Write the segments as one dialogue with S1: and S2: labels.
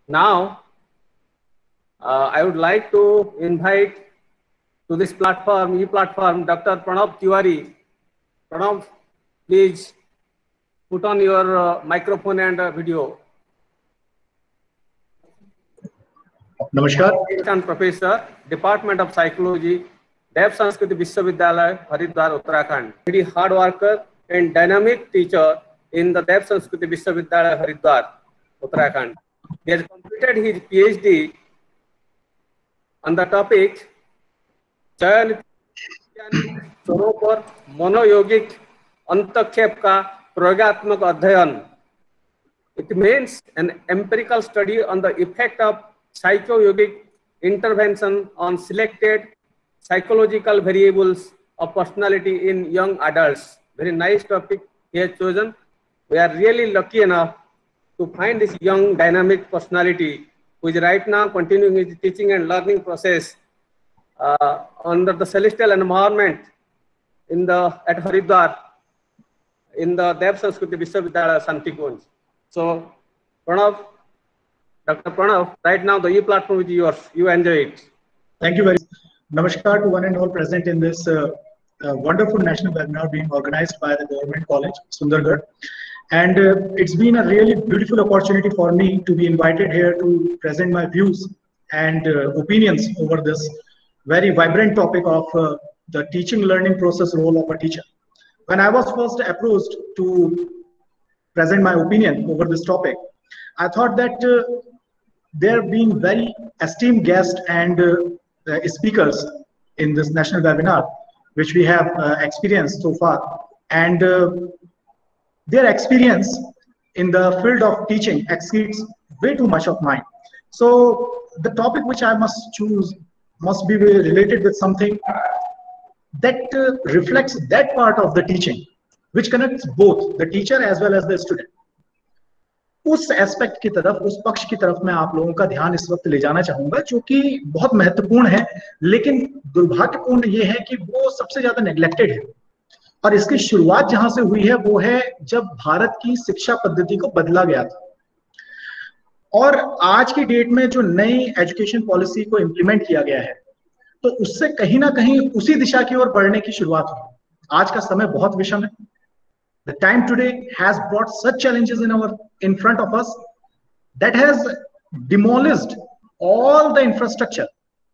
S1: Now, I would like to invite to this platform, e-platform, Dr. Pranav Tiwari. Pranav, please put on your microphone and video.
S2: Namaskar.
S1: Professor, Department of Psychology, Dev Sanskriti Vishwavidyalaya, Haridwar, Uttarakhand. Very hard worker and dynamic teacher in the Dev Sanskriti Vishwavidyalaya, Haridwar, Uttarakhand. He has completed his PhD on the topic चयन स्वरों पर मनोयोगिक अंतक्षेप का प्रयोगात्मक अध्ययन. It means an empirical study on the effect of psychoyogic intervention on selected psychological variables of personality in young adults. Very nice topic he has chosen. We are really lucky enough to find this young dynamic personality who is right now continuing his teaching and learning process under the celestial environment at Haridwar in the Dev Sanskriti Vishwavidyalaya Santikunj. So, Pranav, Dr. Pranav, right now the e-platform is yours. You enjoy it.
S2: Thank you very much. Namaskar to one and all present in this wonderful national webinar being organized by the Government College, Sundargarh. And it's been a really beautiful opportunity for me to be invited here to present my views and opinions over this very vibrant topic of the teaching learning process role of a teacher. When I was first approached to present my opinion over this topic, I thought that there being very esteemed guests and speakers in this national webinar, which we have experienced so far, and their experience in the field of teaching exceeds way too much of mine. So the topic which I must choose must be related with something that reflects that part of the teaching which connects both the teacher as well as the student. उस aspect की तरफ, उस पक्ष की तरफ मैं आप लोगों का ध्यान इस वक्त ले जाना चाहूंगा, जो कि बहुत महत्वपूर्ण है, लेकिन दुर्भाग्यपूर्ण ये है कि वो सबसे ज्यादा नेग्लेक्टेड है. और इसकी शुरुआत जहां से हुई है वो है जब भारत की शिक्षा पद्धति को बदला गया था. और आज की डेट में जो नई एजुकेशन पॉलिसी को इम्प्लीमेंट किया गया है, तो उससे कहीं ना कहीं उसी दिशा की ओर बढ़ने की शुरुआत हुई. आज का समय बहुत विषम है. The time today has brought such challenges in front of us that has demolished all the infrastructure,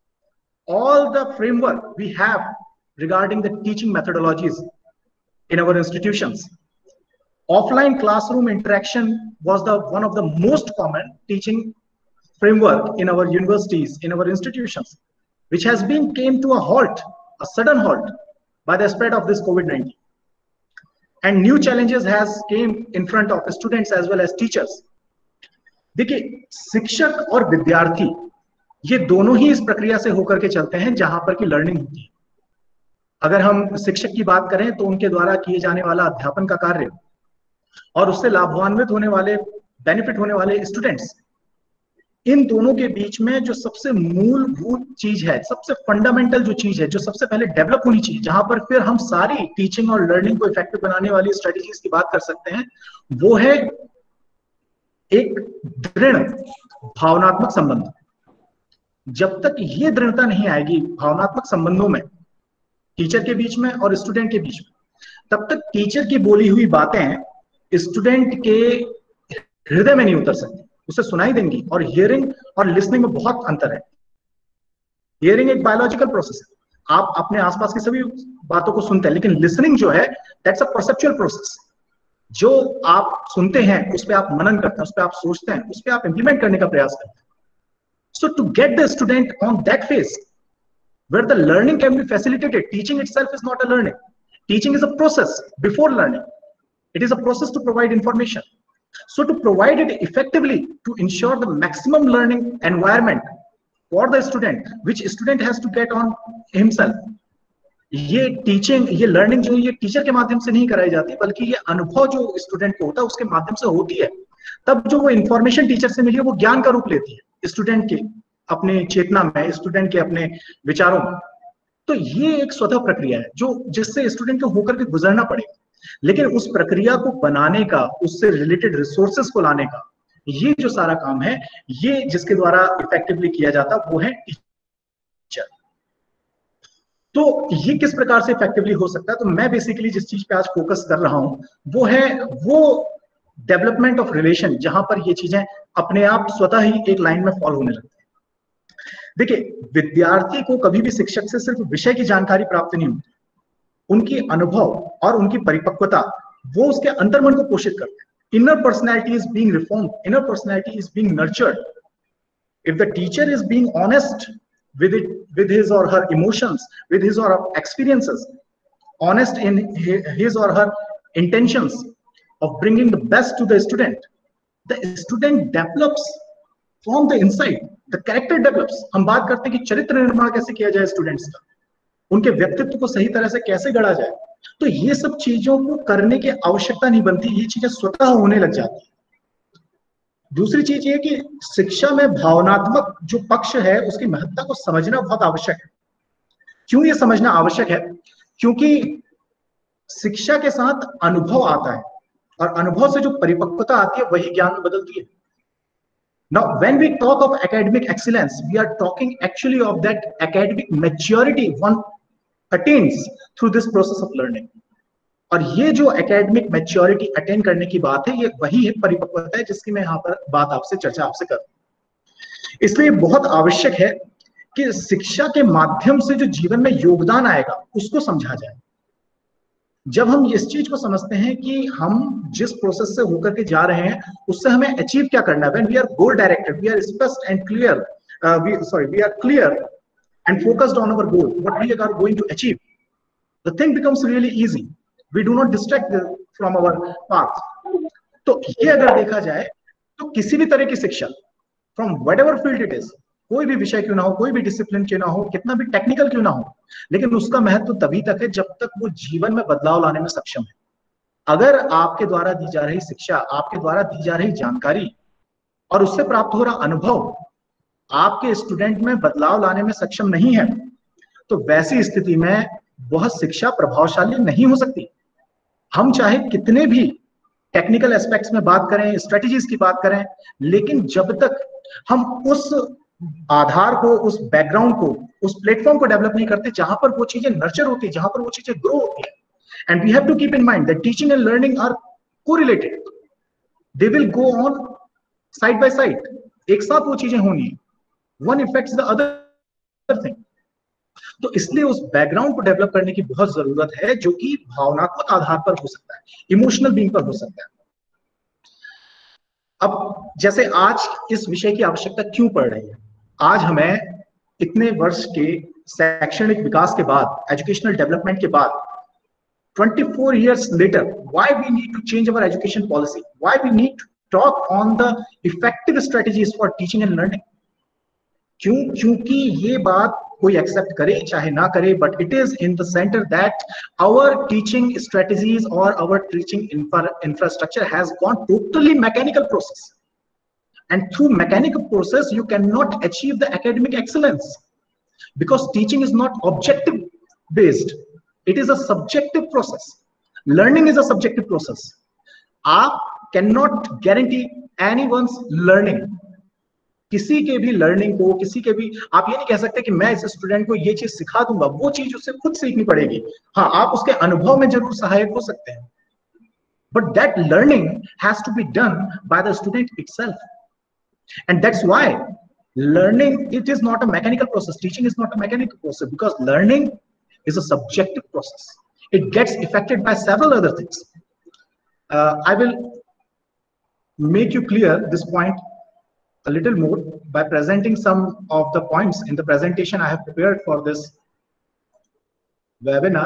S2: all the framework we have regarding the teaching methodologies in our institutions. Offline classroom interaction was one of the most common teaching framework in our universities, in our institutions, which has came to a halt, a sudden halt, by the spread of this COVID-19. And new challenges has came in front of students as well as teachers. देखिए, शिक्षक और विद्यार्थी ये दोनों ही इस प्रक्रिया से होकर के चलते हैं जहां पर की लर्निंग होती है. अगर हम शिक्षक की बात करें तो उनके द्वारा किए जाने वाला अध्यापन का कार्य और उससे लाभान्वित होने वाले, बेनिफिट होने वाले स्टूडेंट्स, इन दोनों के बीच में जो सबसे मूलभूत चीज है, सबसे फंडामेंटल जो चीज है, जो सबसे पहले डेवलप होनी चाहिए, जहां पर फिर हम सारी टीचिंग और लर्निंग को इफेक्टिव बनाने वाली स्ट्रेटेजीज की बात कर सकते हैं, वो है एक दृढ़ भावनात्मक संबंध. जब तक ये दृढ़ता नहीं आएगी भावनात्मक संबंधों में टीचर के बीच में और स्टूडेंट के बीच में, तब तक टीचर की बोली हुई बातें स्टूडेंट के हृदय में नहीं उतर सकती. उसे सुनाई देंगी. और हियरिंग और लिसनिंग में बहुत अंतर है. हियरिंग एक बायोलॉजिकल प्रोसेस है, आप अपने आसपास की सभी बातों को सुनते हैं, लेकिन लिसनिंग जो है दैट्स अ परसेप्चुअल प्रोसेस. जो आप सुनते हैं उस पर आप मनन करते हैं, उस पर आप सोचते हैं, उस पर आप इंप्लीमेंट करने का प्रयास करते हैं. So to get the student on that phase where the learning can be facilitated, teaching itself is not a learning. Teaching is a process before learning. It is a process to provide information. So to provide it effectively, to ensure the maximum learning environment for the student, which student has to get on himself, ये teaching, ये learning जो ये teacher के माध्यम से नहीं कराई जाती, बल्कि ये अनुभव जो स्टूडेंट को होता है उसके माध्यम से होती है. तब जो वो इंफॉर्मेशन टीचर से मिली है वो ज्ञान का रूप लेती है स्टूडेंट के अपने चेतना में, स्टूडेंट के अपने विचारों में. तो ये एक स्वतः प्रक्रिया है जो जिससे स्टूडेंट को होकर के गुजरना पड़ेगा. लेकिन उस प्रक्रिया को बनाने का, उससे रिलेटेड रिसोर्सेस को लाने का ये जो सारा काम है, ये जिसके द्वारा इफेक्टिवली किया जाता वो है टीचर। तो ये किस प्रकार से इफेक्टिवली हो सकता है? तो मैं बेसिकली जिस चीज पे आज फोकस कर रहा हूं वो है वो डेवलपमेंट ऑफ रिलेशन, जहां पर ये चीजें अपने आप स्वतः ही एक लाइन में फॉलो होने लगती है। देखिए, विद्यार्थी को कभी भी शिक्षक से सिर्फ विषय की जानकारी प्राप्त नहीं होती, उनकी अनुभव और उनकी परिपक्वता वो उसके अंतर्मन को पोषित करते हैं। Inner personality is being reformed, inner personality is being nurtured. If the teacher is being honest with his or her emotions, with his or her experiences, honest in his or her intentions of bringing the best to the student develops from the inside, the character develops। हम बात करते हैं कि चरित्र निर्माण कैसे किया जाए स्टूडेंट्स का, उनके व्यक्तित्व को सही तरह से कैसे गढ़ा जाए। तो ये सब चीजों को करने की आवश्यकता नहीं बनती, ये चीजें स्वतः होने लग जाती है। दूसरी चीज ये कि शिक्षा में भावनात्मक जो पक्ष है उसकी महत्ता को समझना बहुत आवश्यक है। क्यों ये समझना आवश्यक है? क्योंकि शिक्षा के साथ अनुभव आता है और अनुभव से जो परिपक्वता आती है वही ज्ञान में बदलती है। Now, when we talk of academic excellence, we are talking actually of that academic maturity one attains through this process of learning। और ये जो एकेडमिक मैच्योरिटी अटेन करने की बात है, ये वही है परिपक्वता है जिसकी मैं यहाँ पर बात आपसे चर्चा आपसे करूं। इसलिए बहुत आवश्यक है कि शिक्षा के माध्यम से जो जीवन में योगदान आएगा उसको समझा जाए। जब हम इस चीज को समझते हैं कि हम जिस प्रोसेस से होकर के जा रहे हैं उससे हमें अचीव क्या करना है, when we are goal directed, we are spaced and clear, we are clear and focused on our goal, what we are going to achieve, the thing becomes really easy। We do not distract from our path। तो ये अगर देखा जाए तो किसी भी तरह की शिक्षा, from whatever field it is, कोई भी विषय क्यों ना हो, कोई भी डिसिप्लिन क्यों ना हो, कितना भी टेक्निकल क्यों ना हो, लेकिन उसका महत्व तभी तक है जब तक वो जीवन में बदलाव लाने में सक्षम है। अगर आपके द्वारा दी जा रही शिक्षा, आपके द्वारा दी जा रही जानकारी और उससे प्राप्त हो रहा अनुभव आपके स्टूडेंट में बदलाव लाने में सक्षम नहीं है, तो वैसी स्थिति में वह शिक्षा प्रभावशाली नहीं हो सकती। हम चाहे कितने भी टेक्निकल एस्पेक्ट्स में बात करें, स्ट्रेटजीज की बात करें, लेकिन जब तक हम उस आधार को, उस बैकग्राउंड को, उस प्लेटफॉर्म को डेवलप नहीं करते जहां पर वो चीजें नर्चर होती है, जहां पर वो चीजें ग्रो होती है। And we have to keep in mind that teaching and learning are correlated, they will go on side by side, एक साथ वो चीजें होनी है, one effects the other thing. तो इसलिए उस बैकग्राउंड को डेवलप करने की बहुत जरूरत है जो कि भावनात्मक आधार पर हो सकता है, इमोशनल बीइंग पर हो सकता है। अब जैसे आज इस विषय की आवश्यकता क्यों पड़ रही है? आज हमें इतने वर्ष के शैक्षणिक विकास के बाद, एजुकेशनल डेवलपमेंट के बाद, 24 years later, why we need to change our education policy? Why we need to talk on the effective strategies for teaching and learning? क्योंकि ये बात कोई एक्सेप्ट करे चाहे ना करे, but it is in the centre that our teaching strategies और our teaching infrastructure has gone totally mechanical process, and through mechanical process you can not achieve the academic excellence, because teaching is not objective based, it is a subjective process. Learning is a subjective process. आप can not guarantee anyone's learning, किसी के भी learning को, किसी के भी, आप ये नहीं कह सकते कि मैं इस स्टूडेंट को ये चीज सिखा दूंगा, वो चीज उससे खुद सीखनी पड़ेगी। हाँ, आप उसके अनुभव में जरूर सहायक हो सकते हैं, but that learning has to be done by the student itself, and that's why learning, it is not a mechanical process, teaching is not a mechanical process, because learning is a subjective process, it gets effected by several other things. I will make you clear this point a little more by presenting some of the points in the presentation I have prepared for this webinar.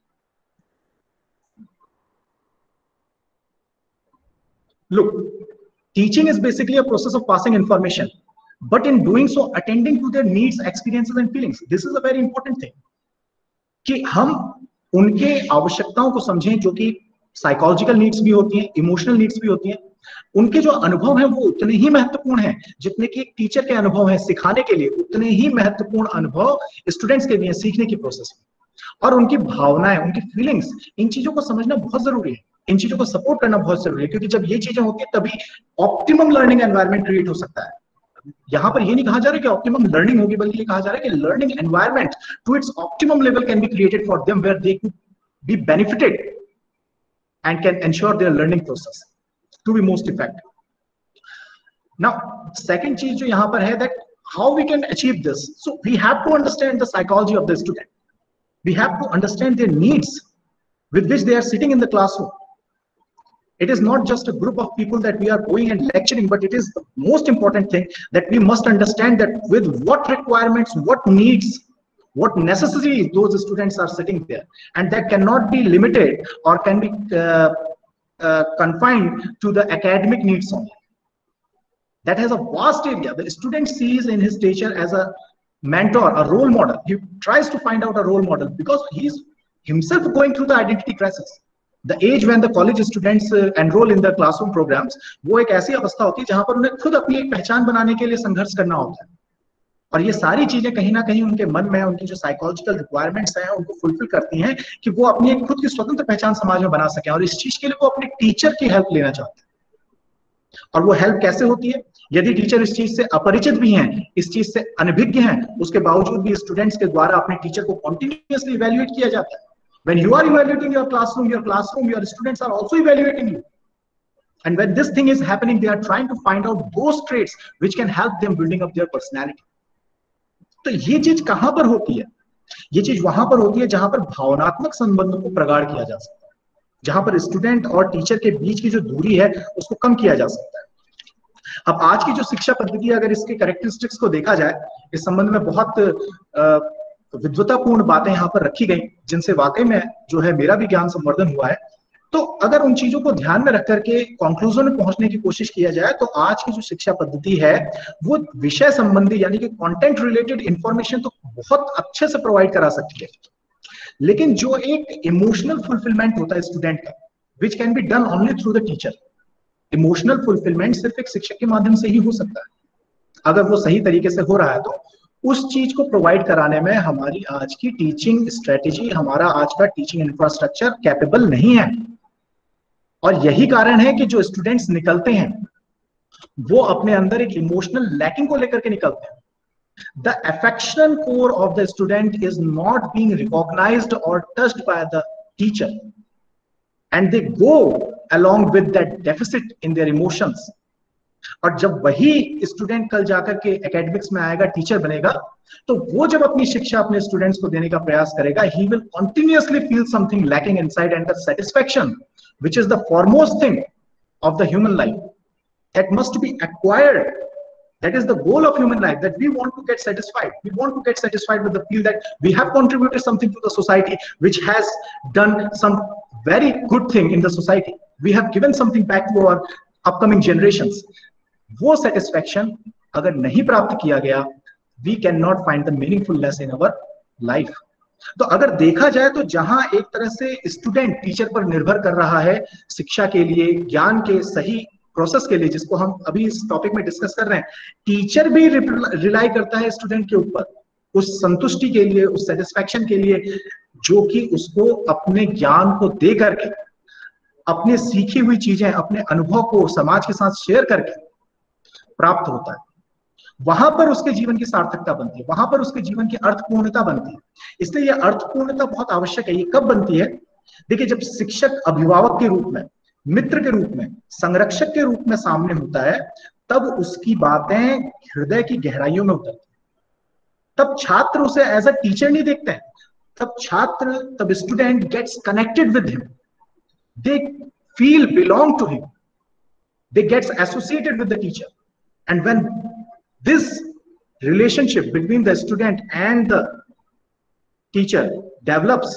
S2: Look, teaching is basically a process of passing information, but in doing so attending to their needs, experiences and feelings. This is a very important thing कि हम उनके आवश्यकताओं को समझें, जो कि psychological needs भी होती हैं, इमोशनल नीड्स भी होती हैं। उनके जो अनुभव हैं वो उतने ही महत्वपूर्ण हैं जितने कि एक टीचर के अनुभव हैं सिखाने के लिए, उतने ही महत्वपूर्ण अनुभव स्टूडेंट्स के लिए सीखने की प्रोसेस में। और उनकी भावनाएं, उनकी फीलिंग्स, इन चीजों को समझना बहुत जरूरी है। इन चीजों को सपोर्ट करना बहुत जरूरी है, क्योंकि जब ये चीजें होती है तभी ऑप्टिमम लर्निंग एनवायरनमेंट क्रिएट हो सकता है। यहां पर ये नहीं कहा जा रहा है कि ऑप्टिमम लर्निंग होगी, बल्कि ये कहा जा रहा है कि learning environment to its optimum level can be created for them where they could be benefited and can ensure their learning process to be most effective. Now second चीज जो यहां पर है, that how we can achieve this. So we have to understand the psychology of the student, we have to understand their needs with which they are sitting in the classroom. It is not just a group of people that we are going and lecturing, but it is the most important thing that we must understand that with what requirements, what needs, what necessities those students are sitting there, and that cannot be limited or can be confined to the academic needs only. That has a vast area. The student sees in his teacher as a mentor, a role model. He tries to find out a role model because he is himself going through the identity crisis. The age when the college students enroll in the classroom programs, वो एक ऐसी अवस्था होती है जहां पर उन्हें खुद अपनी एक पहचान बनाने के लिए संघर्ष करना होता है, और ये सारी चीजें कहीं ना कहीं उनके मन में, उनकी जो साइकोलॉजिकल रिक्वायरमेंट्स हैं उनको फुलफिल करती हैं कि वो अपनी एक खुद की स्वतंत्र पहचान समाज में बना सकें, और इस चीज के लिए वो अपने टीचर की हेल्प लेना चाहते हैं। और वो हेल्प कैसे होती है? यदि टीचर इस चीज से अपरिचित भी हैं, इस चीज से अनभिज्ञ हैं, उसके बावजूद भी स्टूडेंट्स के द्वारा अपने टीचर को कॉन्टिन्यूअसली इवैल्यूएट किया जाता है। When you are evaluating your classroom, your students are also evaluating you. And when this thing is happening, they are trying to find out those traits which can help them building up their personality. तो ये चीज कहां पर होती है? ये चीज वहां पर होती है जहां पर भावनात्मक संबंध को प्रगाढ़ किया जा सकता है, जहां पर स्टूडेंट और टीचर के बीच की जो दूरी है उसको कम किया जा सकता है। अब आज की जो शिक्षा पद्धति, अगर इसके कैरेक्टरिस्टिक्स को देखा जाए, इस संबंध में बहुत विद्वतापूर्ण बातें यहाँ पर रखी गई, जिनसे वाकई में जो है मेरा भी ज्ञान संवर्धन हुआ है। तो अगर उन चीजों को ध्यान में रख करके कंक्लूजन में पहुंचने की कोशिश किया जाए, तो आज की जो शिक्षा पद्धति है वो विषय संबंधी यानी कि कंटेंट रिलेटेड इंफॉर्मेशन तो बहुत अच्छे से प्रोवाइड करा सकती है, लेकिन जो एक इमोशनल फुलफिलमेंट होता है स्टूडेंट का, which can be done only through the teacher. Emotional fulfilment सिर्फ एक शिक्षक के माध्यम से ही हो सकता है। अगर वो सही तरीके से हो रहा है तो उस चीज को प्रोवाइड कराने में हमारी आज की टीचिंग स्ट्रेटेजी, हमारा आज का टीचिंग इंफ्रास्ट्रक्चर कैपेबल नहीं है। और यही कारण है कि जो स्टूडेंट्स निकलते हैं वो अपने अंदर एक इमोशनल लैकिंग को लेकर के निकलते हैं। The affection core of the student is not being recognised और touched by the teacher, and they go along with that deficit in their emotions. और जब वही स्टूडेंट कल जाकर के एकेडमिक्स में आएगा, टीचर बनेगा, तो वो जब अपनी शिक्षा अपने स्टूडेंट्स को देने का प्रयास करेगा, he will continuously feel something lacking inside, and the satisfaction, which is the foremost thing of the human life, that must be acquired. That is the goal of human life, that we want to get satisfied. We want to get satisfied with the feel that we have contributed something to the society, which has done some very good thing in the society. We have given something back to our upcoming generations. वो satisfaction अगर नहीं प्राप्त किया गया, we cannot find the meaningfulness in our life. तो अगर देखा जाए तो जहां एक तरह से स्टूडेंट टीचर पर निर्भर कर रहा है शिक्षा के लिए, ज्ञान के सही प्रोसेस के लिए, जिसको हम अभी इस टॉपिक में डिस्कस कर रहे हैं, टीचर भी रिलाई करता है स्टूडेंट के ऊपर उस संतुष्टि के लिए, उस सेटिस्फैक्शन के लिए, जो कि उसको अपने ज्ञान को दे करके, अपने सीखी हुई चीजें, अपने अनुभव को समाज के साथ शेयर करके प्राप्त होता है। वहां पर उसके जीवन की सार्थकता बनती है, वहां पर उसके जीवन की अर्थपूर्णता बनती है। इसलिए यह अर्थपूर्णता बहुत आवश्यक है। ये कब बनती है? देखिए, जब शिक्षक अभिभावक के रूप में, मित्र के रूप में, संरक्षक के रूप में सामने होता है, तब उसकी बातें हृदय की गहराइयों में उतरती है। तब छात्र उसे एज अ टीचर नहीं देखते हैं, तब student gets connected with him, they feel belong to him, they gets associated with the teacher, and when this relationship between the student and the teacher develops,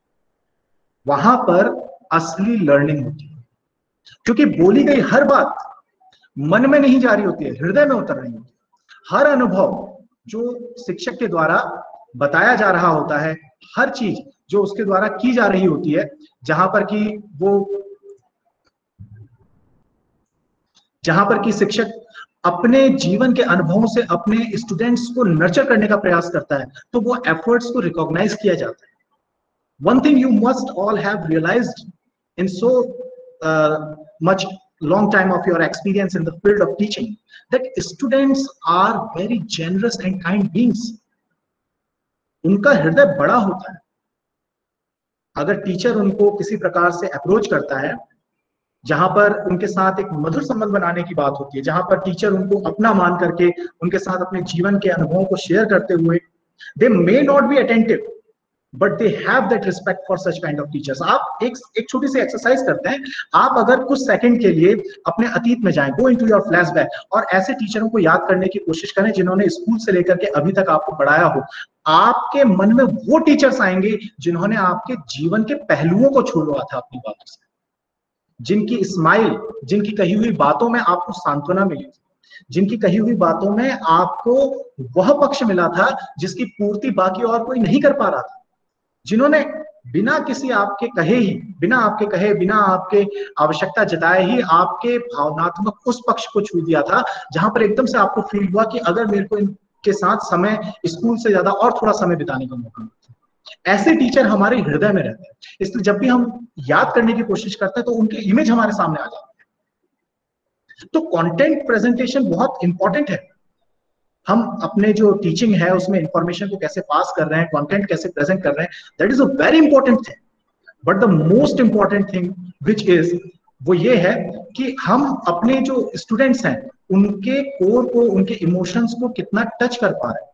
S2: वहां पर असली लर्निंग होती है, क्योंकि बोली गई हर बात मन में नहीं जा रही होती है, हृदय में उतर रही होती है। हर अनुभव जो शिक्षक के द्वारा बताया जा रहा होता है, हर चीज जो उसके द्वारा की जा रही होती है, जहां पर कि शिक्षक अपने जीवन के अनुभवों से अपने स्टूडेंट्स को नर्चर करने का प्रयास करता है, तो वो एफर्ट्स को रिकॉग्नाइज किया जाता है। One thing you must all have realised in so much long time of your experience in the field of teaching that students are very generous and kind beings. उनका हृदय बड़ा होता है. अगर टीचर उनको किसी प्रकार से अप्रोच करता है जहां पर उनके साथ एक मधुर संबंध बनाने की बात होती है, जहां पर टीचर उनको अपना मान करके उनके साथ अपने जीवन के अनुभवों को शेयर करते हुए, they may not be attentive but they have that respect for such kind of teachers. आप एक छोटी सी एक्सरसाइज करते हैं, आप अगर कुछ सेकंड के लिए अपने अतीत में जाएं, go into your flashback, और ऐसे टीचरों को याद करने की कोशिश करें जिन्होंने स्कूल से लेकर के अभी तक आपको पढ़ाया हो. आपके मन में वो टीचर्स आएंगे जिन्होंने आपके जीवन के पहलुओं को छुड़वा था अपनी बातों से, जिनकी स्माइल, जिनकी कही हुई बातों में आपको सांत्वना मिली थी, जिनकी कही हुई बातों में आपको वह पक्ष मिला था जिसकी पूर्ति बाकी और कोई नहीं कर पा रहा था, जिन्होंने बिना किसी आपके कहे ही, बिना आपके आवश्यकता जताए ही आपके भावनात्मक उस पक्ष को छू दिया था जहां पर एकदम से आपको फील हुआ कि अगर मेरे को इनके साथ समय स्कूल से ज्यादा और थोड़ा समय बिताने का मौका मिलता. ऐसे टीचर हमारे हृदय में रहते हैं, इसलिए जब भी हम याद करने की कोशिश करते हैं तो उनके इमेज हमारे सामने आ जाते हैं. तो कंटेंट प्रेजेंटेशन बहुत इंपॉर्टेंट है. हम अपने जो टीचिंग है उसमें इंफॉर्मेशन को कैसे पास कर रहे हैं, कंटेंट कैसे प्रेजेंट कर रहे हैं, that is a very important thing. But the most important thing which is, वो ये है कि हम अपने जो स्टूडेंट्स हैं उनके कोर को, उनके इमोशंस को कितना टच कर पा रहे हैं.